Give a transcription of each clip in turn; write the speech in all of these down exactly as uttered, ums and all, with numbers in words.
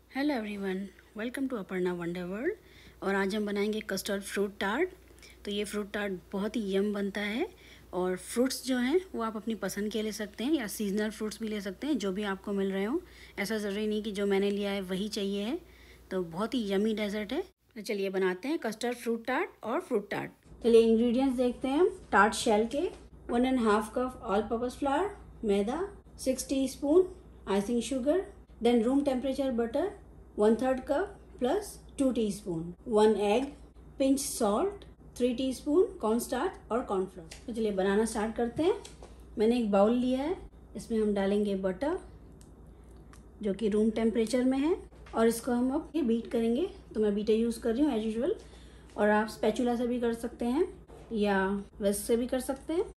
Hello everyone, welcome to Aparna wonder world. और आज हम बनाएंगे कस्टर्ड फ्रूट टार्ट। तो ये फ्रूट टार्ट बहुत ही यम बनता है। और फ्रूट्स जो हैं वो आप अपनी पसंद के ले सकते हैं या सीजनल फ्रूट्स भी ले सकते हैं, जो भी आपको मिल रहे हो। ऐसा ज़रूरी नहीं कि जो मैंने लिया है वही चाहिए है। तो बहुत ही यमी डेजर्ट है। तो चलिए बनाते हैं कस्टर्ड फ्रूट टार्ट और फ्रूट टार्ट। चलिए इंग्रेडिएंट्स देखते हैं हम। टार्ट शेल के one and half cup all purpose flour, मैदा, six teaspoon icing sugar, then room temperature butter one third cup plus two teaspoon, one egg, pinch salt, three teaspoon cornstarch और cornflour. तो चलिए बनाना start करते हैं। मैंने एक bowl लिया है, इसमें हम डालेंगे बटर जो कि रूम टेम्परेचर में है और इसको हम अब ये बीट करेंगे। तो मैं बीटर यूज़ कर रही हूँ एज यूजुअल, और आप स्पैचुला से भी कर सकते हैं या विस्क से भी कर सकते हैं।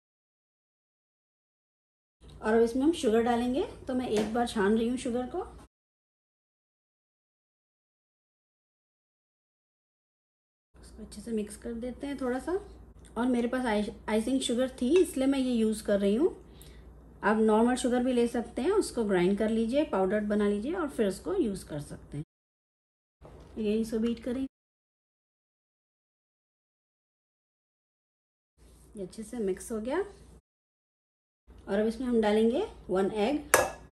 और अब इसमें हम शुगर डालेंगे। तो मैं एक बार छान रही हूँ शुगर को। इसको अच्छे से मिक्स कर देते हैं थोड़ा सा। और मेरे पास आइसिंग शुगर थी इसलिए मैं ये यूज़ कर रही हूँ। आप नॉर्मल शुगर भी ले सकते हैं, उसको ग्राइंड कर लीजिए, पाउडर बना लीजिए और फिर उसको यूज़ कर सकते हैं। ये इसको बीट करें। ये अच्छे से मिक्स हो गया। और अब इसमें हम डालेंगे वन एग।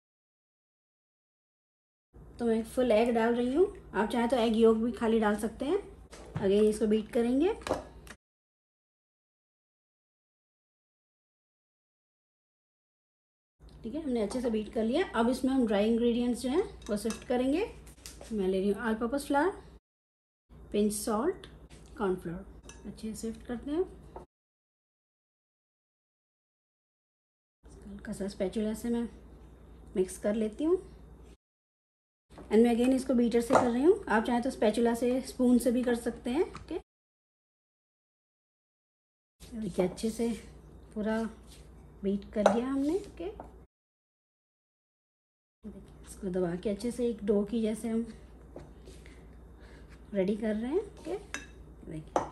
तो मैं फुल एग डाल रही हूँ, आप चाहें तो एग योक भी खाली डाल सकते हैं। अगेन इसको बीट करेंगे। ठीक है, हमने अच्छे से बीट कर लिया। अब इसमें हम ड्राई इंग्रेडिएंट्स जो हैं वो शिफ्ट करेंगे। मैं ले रही हूँ all purpose flour, pinch salt, cornflour. अच्छे से शिफ्ट करते हैं। हल्का सा स्पैचुला से मैं मिक्स कर लेती हूँ। एंड मैं अगेन इसको बीटर से कर रही हूँ, आप चाहें तो स्पैचुला से, स्पून से भी कर सकते हैं। ओके, देखिए अच्छे से पूरा बीट कर लिया हमने। ओके, इसको दबा के अच्छे से एक डो की जैसे हम रेडी कर रहे हैं। ओके, देखिए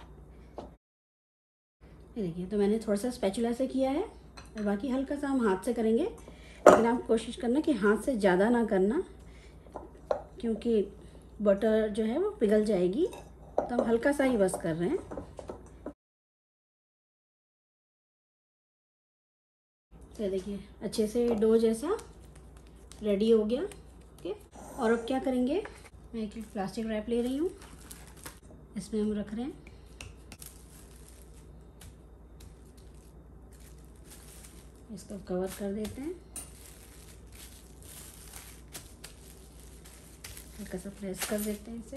ये देखिए, तो मैंने थोड़ा सा स्पैचुला से किया है और बाकी हल्का सा हम हाथ से करेंगे। लेकिन आप कोशिश करना कि हाथ से ज़्यादा ना करना, क्योंकि बटर जो है वो पिघल जाएगी। तो हम हल्का सा ही बस कर रहे हैं। तो देखिए अच्छे से डो जैसा रेडी हो गया। ओके, और अब क्या करेंगे, मैं एक प्लास्टिक रैप ले रही हूँ, इसमें हम रख रहे हैं। इसको कवर कर देते हैं, हल्का सा प्रेस कर देते हैं इसे।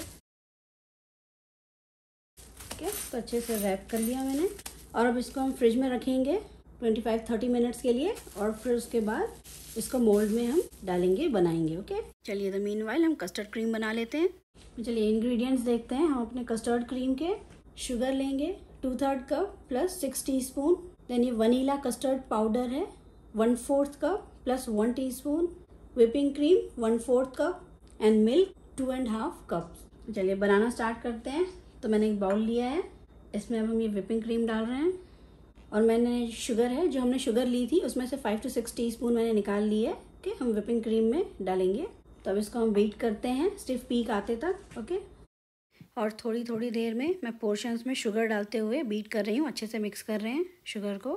ओके, तो अच्छे से रैप कर लिया मैंने। और अब इसको हम फ्रिज में रखेंगे ट्वेंटी फाइव थर्टी मिनट्स के लिए, और फिर उसके बाद इसको मोल्ड में हम डालेंगे, बनाएंगे। ओके, चलिए तो मीनवाइल हम कस्टर्ड क्रीम बना लेते हैं। चलिए इंग्रेडिएंट्स देखते हैं हम अपने कस्टर्ड क्रीम के। शुगर लेंगे two third cup plus six teaspoon. Then ये वनीला कस्टर्ड पाउडर है one fourth cup plus one teaspoon. Whipping cream one fourth cup and milk two and half cup. चलिए बनाना start करते हैं। तो मैंने एक बाउल लिया है, इसमें अब हम ये व्हिपिंग क्रीम डाल रहे हैं। और मैंने शुगर है, जो हमने शुगर ली थी उसमें से five to six teaspoon मैंने निकाल ली है। ओके, हम व्हिपिंग क्रीम में डालेंगे। तो अब इसको हम बीट करते हैं स्टिफ पीक आते तक। ओके, और थोड़ी थोड़ी देर में मैं पोर्शंस में शुगर डालते हुए बीट कर रही हूँ। अच्छे से मिक्स कर रहे हैं शुगर को।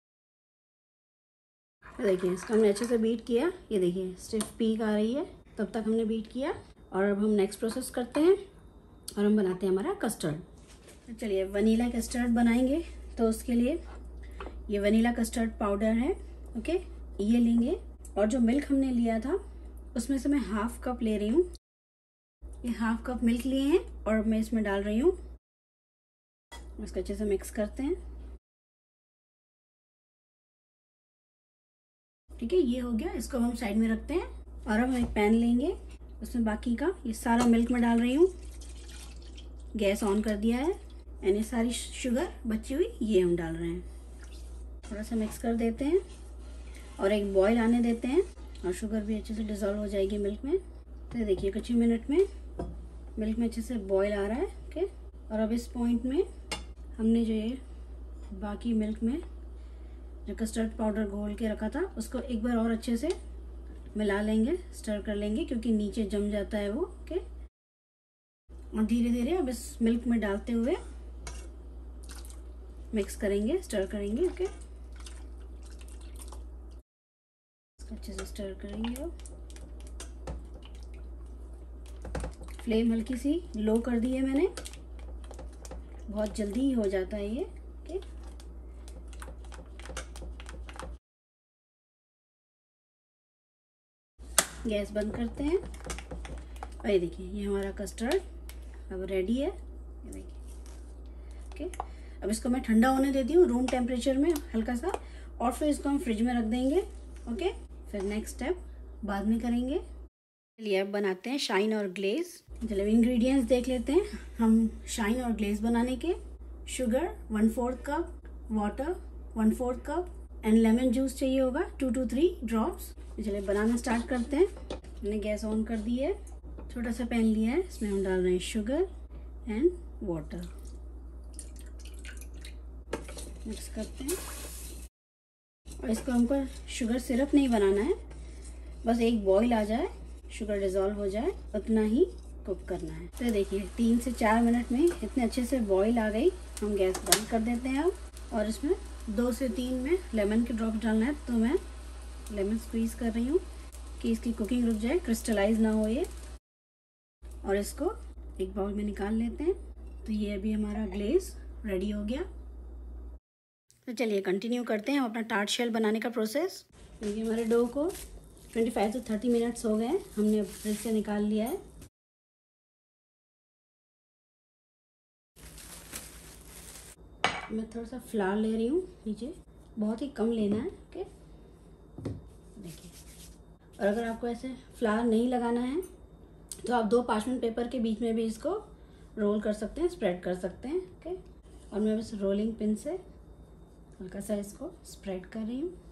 तो देखिए इसको हमने अच्छे से बीट किया, ये देखिए स्टिफ पीक आ रही है, तब तक हमने बीट किया। और अब हम नेक्स्ट प्रोसेस करते हैं और हम बनाते हैं हमारा कस्टर्ड। चलिए वनीला कस्टर्ड बनाएंगे। तो उसके लिए ये वनीला कस्टर्ड पाउडर है। ओके, ये लेंगे। और जो मिल्क हमने लिया था उसमें से मैं हाफ कप ले रही हूँ। ये हाफ कप मिल्क लिए हैं और मैं इसमें डाल रही हूँ। इसको अच्छे से मिक्स करते हैं। ठीक है, ये हो गया, इसको हम साइड में रखते हैं। और अब हम एक पैन लेंगे, उसमें बाकी का ये सारा मिल्क में डाल रही हूँ। गैस ऑन कर दिया है एंड ये सारी शुगर बची हुई ये हम डाल रहे हैं। थोड़ा सा मिक्स कर देते हैं और एक बॉईल आने देते हैं, और शुगर भी अच्छे से डिज़ोल्व हो जाएगी मिल्क में। तो देखिए कुछ ही मिनट में मिल्क में अच्छे से बॉईल आ रहा है। ओके, और अब इस पॉइंट में हमने जो ये बाकी मिल्क में जो कस्टर्ड पाउडर घोल के रखा था उसको एक बार और अच्छे से मिला लेंगे, स्टर कर लेंगे क्योंकि नीचे जम जाता है वो। ओके, और धीरे धीरे अब इस मिल्क में डालते हुए मिक्स करेंगे, स्टर करेंगे। ओके, इसको अच्छे से स्टर करेंगे। फ्लेम हल्की सी लो कर दी है मैंने, बहुत जल्दी ही हो जाता है ये। ओके, गैस बंद करते हैं और ये देखिए ये हमारा कस्टर्ड अब रेडी है, ये देखिए। ओके, अब इसको मैं ठंडा होने देती हूँ रूम टेम्परेचर में हल्का सा, और फिर इसको हम फ्रिज में रख देंगे। ओके, फिर नेक्स्ट स्टेप बाद में करेंगे। चलिए अब बनाते हैं शाइन और ग्लेज। चलिए इंग्रेडिएंट्स देख लेते हैं हम शाइन और ग्लेज बनाने के। Sugar one fourth cup, water one fourth cup and lemon juice चाहिए होगा टू टू थ्री ड्रॉप्स। चलिए बनाना स्टार्ट करते हैं। मैंने गैस ऑन कर दी है, छोटा सा पैन लिया है, इसमें हम डाल रहे हैं शुगर एंड वाटर, मिक्स करते हैं। और इसको हमको शुगर सिरप नहीं बनाना है, बस एक बॉईल आ जाए, शुगर डिज़ोल्व हो जाए, उतना ही कुक करना है। तो देखिए तीन से चार मिनट में इतने अच्छे से बॉईल आ गई। हम गैस बंद कर देते हैं अब, और इसमें दो से तीन में लेमन के ड्रॉप डालना है, तो मैं लेमन स्क्वीज़ कर रही हूँ कि इसकी कुकिंग रुक जाए, क्रिस्टलाइज ना हो ये। और इसको एक बाउल में निकाल लेते हैं। तो ये अभी हमारा ग्लेज रेडी हो गया। तो चलिए कंटिन्यू करते हैं हम अपना टार्ट शेल बनाने का प्रोसेस। देखिए हमारे डो को पच्चीस से तीस मिनट्स हो गए हैं, हमने फ्रिज से निकाल लिया है। मैं थोड़ा सा फ्लावर ले रही हूँ नीचे, बहुत ही कम लेना है। ओके, देखिए, और अगर आपको ऐसे फ्लावर नहीं लगाना है तो आप दो पार्चमेंट पेपर के बीच में भी इसको रोल कर सकते हैं, स्प्रेड कर सकते हैं। ओके, और मैं बस रोलिंग पिन से हल्का सा इसको स्प्रेड कर रही हूँ।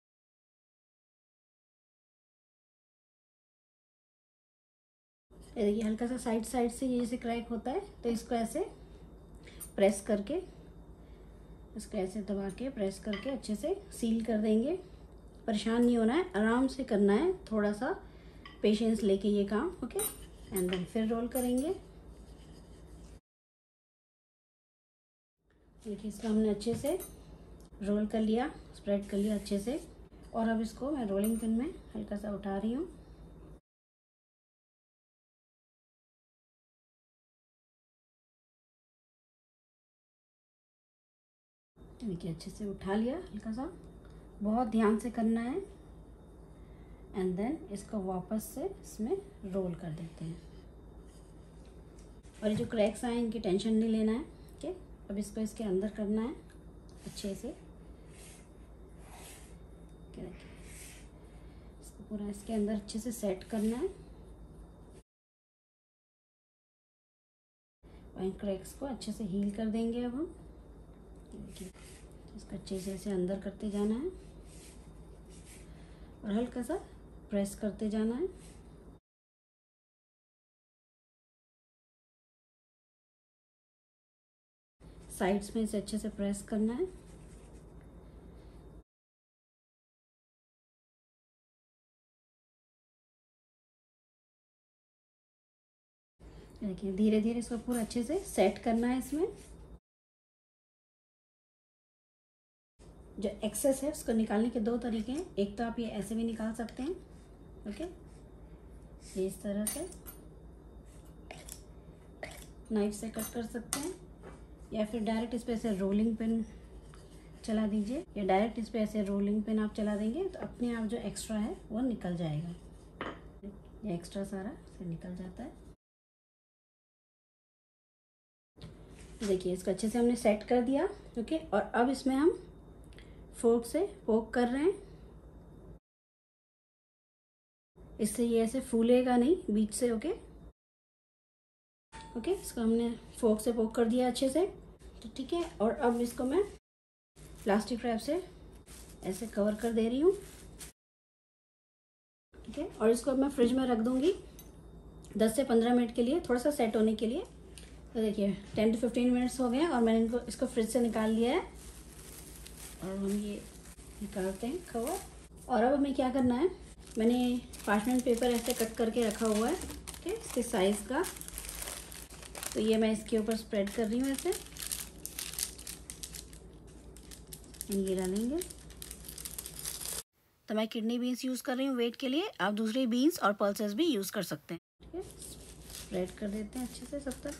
ये देखिए हल्का सा साइड साइड से ये जैसे क्रैक होता है, तो इसको ऐसे प्रेस करके, इसको ऐसे दबा के प्रेस करके अच्छे से सील कर देंगे। परेशान नहीं होना है, आराम से करना है, थोड़ा सा पेशेंस लेके ये काम। ओके, एंड देन फिर रोल करेंगे। देखिए इसको हमने अच्छे से रोल कर लिया, स्प्रेड कर लिया अच्छे से, और अब इसको मैं रोलिंग पिन में हल्का सा उठा रही हूँ। देखिए अच्छे से उठा लिया हल्का सा, बहुत ध्यान से करना है। एंड देन इसको वापस से इसमें रोल कर देते हैं। और ये जो क्रैक्स आए इनकी टेंशन नहीं लेना है। ओके, अब इसको इसके अंदर करना है अच्छे से। देखिए इसको पूरा इसके अंदर अच्छे से सेट करना है, और क्रैक्स को अच्छे से हील कर देंगे। अब हम देखिए इसको अच्छे से ऐसे अंदर करते जाना है और हल्का सा प्रेस करते जाना है। साइड्स में इसे अच्छे से प्रेस करना है। देखिए धीरे धीरे इसको पूरा अच्छे से सेट करना है। इसमें जो एक्सेस है उसको निकालने के दो तरीके हैं। एक तो आप ये ऐसे भी निकाल सकते हैं, ओके, ये इस तरह से नाइफ से कट कर सकते हैं, या फिर डायरेक्ट इस पे ऐसे रोलिंग पिन चला दीजिए, या डायरेक्ट इस पे ऐसे रोलिंग पिन आप चला देंगे तो अपने आप जो एक्स्ट्रा है वो निकल जाएगा। ये एक्स्ट्रा सारा से निकल जाता है। देखिए इसको अच्छे से हमने सेट कर दिया, ओके, और अब इसमें हम फोर्क से पोक कर रहे हैं। इससे ये ऐसे फूलेगा नहीं बीच से, ओके ओके इसको हमने फोर्क से पोक कर दिया अच्छे से, तो ठीक है। और अब इसको मैं प्लास्टिक रैप से ऐसे कवर कर दे रही हूँ, ठीक है। और इसको अब मैं फ्रिज में रख दूँगी दस से पंद्रह मिनट के लिए, थोड़ा सा सेट होने के लिए। तो देखिए टेन टू फिफ्टीन मिनट्स हो गए हैं और मैंने इनको इसको फ्रिज से निकाल लिया है, और हम ये निकालते हैं कवर। और अब हमें क्या करना है, मैंने पार्चमेंट पेपर ऐसे कट करके रखा हुआ है, ओके, इसके साइज़ का। तो ये मैं इसके ऊपर स्प्रेड कर रही हूँ ऐसे, ये डालेंगे। तो मैं किडनी बीन्स यूज़ कर रही हूँ वेट के लिए, आप दूसरे बीन्स और पल्सेस भी यूज़ कर सकते हैं। ठीक है, स्प्रेड कर देते हैं अच्छे से सब तरफ।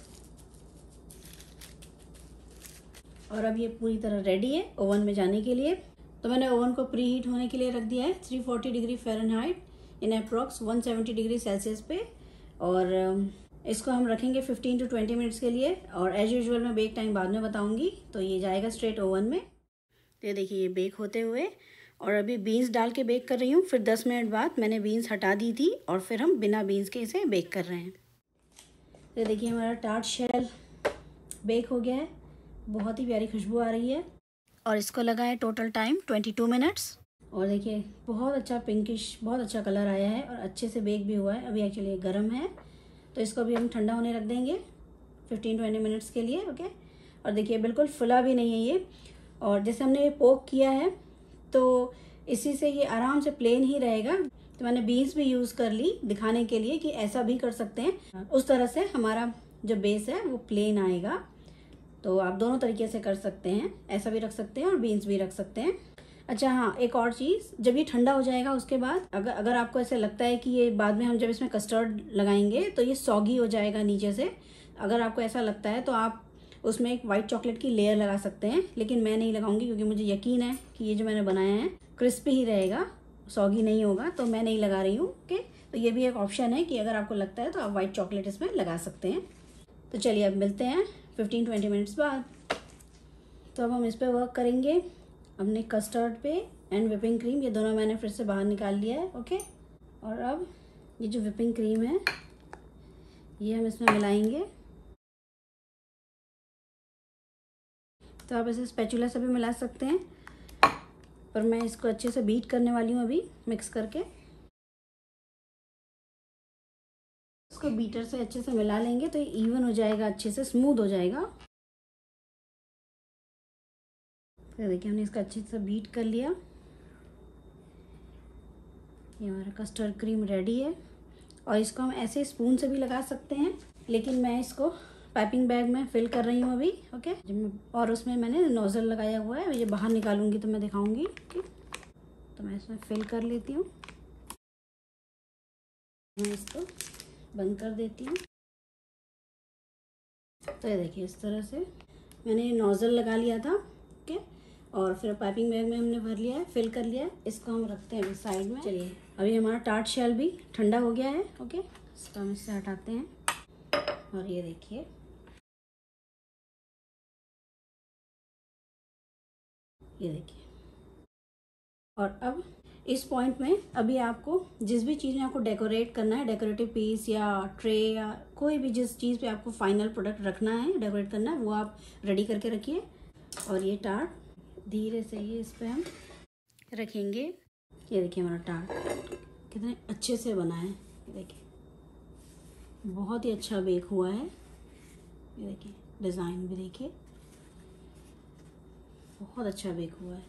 और अब ये पूरी तरह रेडी है ओवन में जाने के लिए। तो मैंने ओवन को प्री हीट होने के लिए रख दिया है तीन सौ चालीस डिग्री फ़ारेनहाइट इन अप्रॉक्स एक सौ सत्तर डिग्री सेल्सियस पे। और इसको हम रखेंगे पंद्रह टू बीस मिनट्स के लिए। और एज यूजुअल मैं बेक टाइम बाद में बताऊंगी। तो ये जाएगा स्ट्रेट ओवन में। तो ये देखिए ये बेक होते हुए, और अभी बीन्स डाल के बेक कर रही हूँ। फिर दस मिनट बाद मैंने बीन्स हटा दी थी और फिर हम बिना बीन्स के इसे बेक कर रहे हैं। तो देखिए हमारा टार्ट शेल बेक हो गया है, बहुत ही प्यारी खुशबू आ रही है। और इसको लगा है टोटल टाइम बाईस मिनट्स। और देखिए बहुत अच्छा पिंकिश, बहुत अच्छा कलर आया है और अच्छे से बेक भी हुआ है। अभी एक्चुअली ये गर्म है, तो इसको अभी हम ठंडा होने रख देंगे पंद्रह टू बीस मिनट्स के लिए, ओके। और देखिए बिल्कुल फुला भी नहीं है ये। और जैसे हमने ये पोक किया है तो इसी से ये आराम से प्लेन ही रहेगा। तो मैंने बीन्स भी यूज़ कर ली दिखाने के लिए कि ऐसा भी कर सकते हैं। उस तरह से हमारा जो बेस है वो प्लेन आएगा। तो आप दोनों तरीके से कर सकते हैं, ऐसा भी रख सकते हैं और बीन्स भी रख सकते हैं। अच्छा हाँ, एक और चीज़, जब ये ठंडा हो जाएगा उसके बाद अगर अगर आपको ऐसे लगता है कि ये बाद में हम जब इसमें कस्टर्ड लगाएंगे तो ये सॉगी हो जाएगा नीचे से, अगर आपको ऐसा लगता है तो आप उसमें एक वाइट चॉकलेट की लेयर लगा सकते हैं। लेकिन मैं नहीं लगाऊंगी क्योंकि मुझे यकीन है कि ये जो मैंने बनाया है क्रिस्पी ही रहेगा, सॉगी नहीं होगा, तो मैं नहीं लगा रही हूँ, ओके। तो ये भी एक ऑप्शन है कि अगर आपको लगता है तो आप वाइट चॉकलेट इसमें लगा सकते हैं। तो चलिए अब मिलते हैं पंद्रह टू बीस मिनट्स बाद। तो अब हम इस पर वर्क करेंगे अपने कस्टर्ड पे एंड विपिंग क्रीम, ये दोनों मैंने फिर से बाहर निकाल लिया है, ओके। और अब ये जो विपिंग क्रीम है ये हम इसमें मिलाएंगे। तो आप इसे स्पैचुला से भी मिला सकते हैं, पर मैं इसको अच्छे से बीट करने वाली हूँ अभी मिक्स करके। इसको बीटर से अच्छे से मिला लेंगे तो ये इवन हो जाएगा, अच्छे से स्मूथ हो जाएगा। तो देखिए हमने इसका अच्छे से बीट कर लिया। ये हमारा कस्टर्ड क्रीम रेडी है। और इसको हम ऐसे स्पून से भी लगा सकते हैं, लेकिन मैं इसको पाइपिंग बैग में फिल कर रही हूँ अभी, ओके। और उसमें मैंने नोज़ल लगाया हुआ है, ये बाहर निकालूंगी तो मैं दिखाऊंगी, ओके। तो मैं इसमें फिल कर लेती हूँ, मैं इसको बंद कर देती हूँ। तो ये देखिए इस तरह से मैंने नोज़ल लगा लिया था, ओके। और फिर पाइपिंग बैग में हमने भर लिया है, फिल कर लिया है। इसको हम रखते हैं अभी साइड में। चलिए अभी हमारा टार्ट शेल भी ठंडा हो गया है, ओके। इसको हम इससे हटाते हैं। और ये देखिए ये देखिए। और अब इस पॉइंट में अभी आपको जिस भी चीज़ में आपको डेकोरेट करना है, डेकोरेटिव पीस या ट्रे या कोई भी जिस चीज़ पे आपको फाइनल प्रोडक्ट रखना है, डेकोरेट करना है, वो आप रेडी करके रखिए। और ये टार्ट धीरे से ये इस पर हम रखेंगे। ये देखिए हमारा टार्ट कितने अच्छे से बना है, ये देखिए बहुत ही अच्छा बेक हुआ है। ये देखिए डिज़ाइन भी देखिए बहुत अच्छा बेक हुआ है।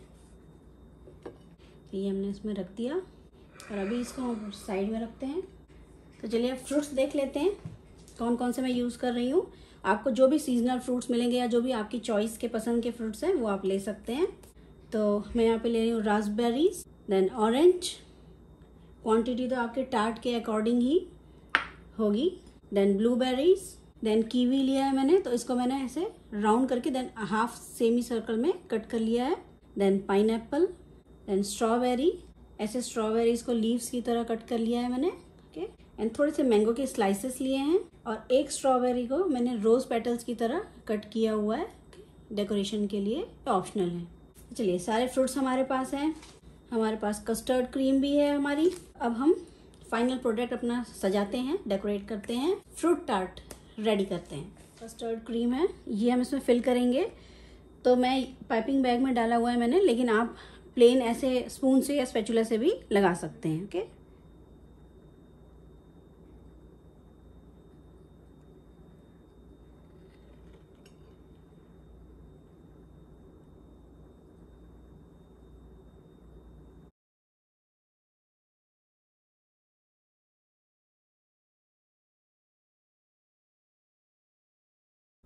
ये हमने इसमें रख दिया और अभी इसको हम साइड में रखते हैं। तो चलिए अब फ्रूट्स देख लेते हैं कौन कौन से मैं यूज़ कर रही हूँ। आपको जो भी सीजनल फ्रूट्स मिलेंगे या जो भी आपकी चॉइस के पसंद के फ्रूट्स हैं वो आप ले सकते हैं। तो मैं यहाँ पे ले रही हूँ रास्पबेरीज, देन ऑरेंज, क्वांटिटी तो आपके टार्ट के अकॉर्डिंग ही होगी, देन ब्लूबेरीज, देन कीवी लिया है मैंने, तो इसको मैंने ऐसे राउंड करके देन हाफ सेमी सर्कल में कट कर लिया है, देन पाइनएप्पल, देन स्ट्रॉबेरी, ऐसे स्ट्रॉबेरीज को लीव्स की तरह कट कर लिया है मैंने, ओके। एंड थोड़े से मैंगो के स्लाइसेस लिए हैं और एक स्ट्रॉबेरी को मैंने रोज पेटल्स की तरह कट किया हुआ है, डेकोरेशन के लिए, ऑप्शनल है। चलिए सारे फ्रूट्स हमारे पास हैं, हमारे पास कस्टर्ड क्रीम भी है हमारी। अब हम फाइनल प्रोडक्ट अपना सजाते हैं, डेकोरेट करते हैं, फ्रूट टार्ट रेडी करते हैं। कस्टर्ड क्रीम है ये हम इसमें फिल करेंगे। तो मैं पाइपिंग बैग में डाला हुआ है मैंने, लेकिन आप प्लेन ऐसे स्पून से या स्पैचुला से भी लगा सकते हैं, okay.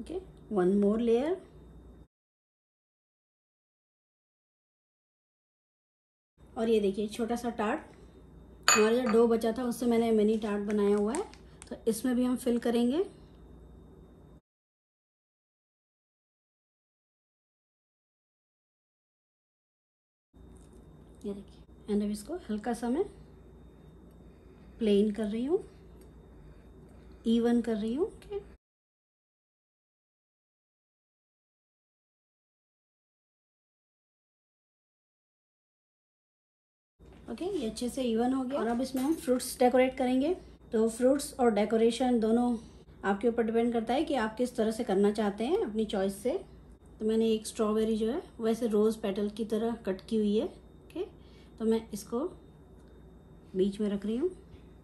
Okay, one more layer. और ये देखिए छोटा सा टार्ट, हमारा जो डो बचा था उससे मैंने मिनी टार्ट बनाया हुआ है, तो इसमें भी हम फिल करेंगे। ये देखिए, एंड अब इसको हल्का सा मैं प्लेन कर रही हूँ, इवन कर रही हूँ। ओके, ओके ये अच्छे से इवन हो गया। और अब इसमें हम फ्रूट्स डेकोरेट करेंगे। तो फ्रूट्स और डेकोरेशन दोनों आपके ऊपर डिपेंड करता है कि आप किस तरह से करना चाहते हैं, अपनी चॉइस से। तो मैंने एक स्ट्रॉबेरी जो है वैसे रोज़ पेटल की तरह कट की हुई है। ओके, तो मैं इसको बीच में रख रही हूँ।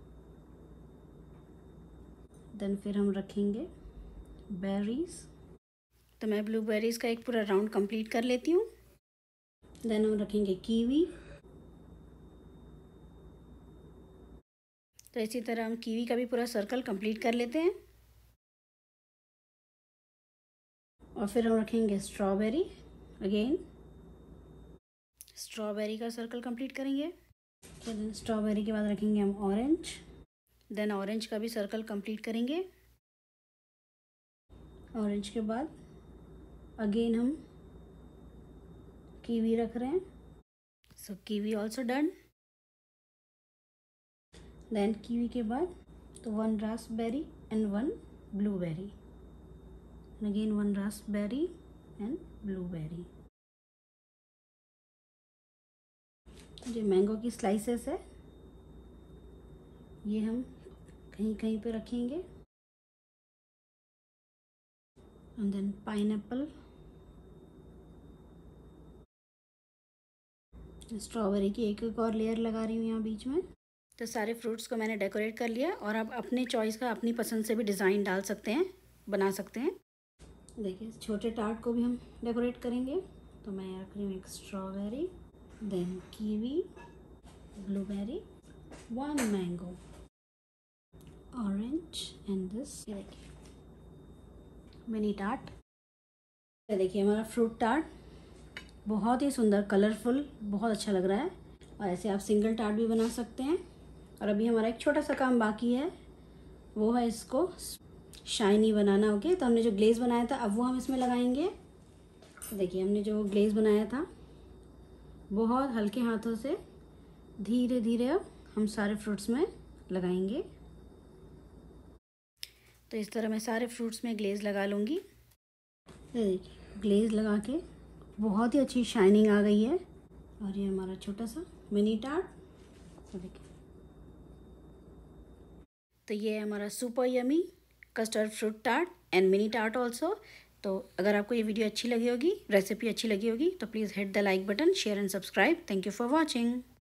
देन फिर हम रखेंगे बेरीज। तो मैं ब्लूबेरीज़ का एक पूरा राउंड कंप्लीट कर लेती हूँ। देन हम रखेंगे कीवी। तो इसी तरह हम कीवी का भी पूरा सर्कल कंप्लीट कर लेते हैं। और फिर हम रखेंगे स्ट्रॉबेरी, अगेन स्ट्रॉबेरी का सर्कल कंप्लीट करेंगे। देन स्ट्रॉबेरी के बाद रखेंगे हम ऑरेंज। देन ऑरेंज का भी सर्कल कंप्लीट करेंगे। ऑरेंज के बाद अगेन हम कीवी रख रहे हैं। So kiwi also done. Then kiwi के बाद तो one raspberry and one blueberry, again one raspberry and blueberry. जो मैंगो की स्लाइसेस है ये हम कहीं कहीं पे रखेंगे। एंड देन पाइनएप्पल, स्ट्रॉबेरी की एक एक और लेयर लगा रही हूँ यहाँ बीच में। तो सारे फ्रूट्स को मैंने डेकोरेट कर लिया। और आप अपने चॉइस का, अपनी पसंद से भी डिज़ाइन डाल सकते हैं, बना सकते हैं। देखिए छोटे टार्ट को भी हम डेकोरेट करेंगे। तो मैं रख रही हूँ एक strawberry, then kiwi, blueberry, one mango, orange and this. ये देखिए मिनी टार्ट। ये देखिए हमारा फ्रूट टार्ट बहुत ही सुंदर, कलरफुल, बहुत अच्छा लग रहा है। और ऐसे आप सिंगल टार्ट भी बना सकते हैं। और अभी हमारा एक छोटा सा काम बाकी है, वो है इसको शाइनी बनाना। ओके, तो हमने जो ग्लेज़ बनाया था अब वो हम इसमें लगाएंगे। तो देखिए हमने जो ग्लेज़ बनाया था बहुत हल्के हाथों से धीरे धीरे अब हम सारे फ्रूट्स में लगाएंगे। तो इस तरह मैं सारे फ्रूट्स में ग्लेज़ लगा लूँगी। ये देखिए ग्लेज़ लगा के बहुत ही अच्छी शाइनिंग आ गई है। और ये हमारा छोटा सा मिनी टार्ट। तो देखिए, तो ये है हमारा super yummy custard fruit tart and mini tart also. तो अगर आपको ये वीडियो अच्छी लगी होगी, रेसिपी अच्छी लगी होगी, तो please hit the like button, share and subscribe. Thank you for watching.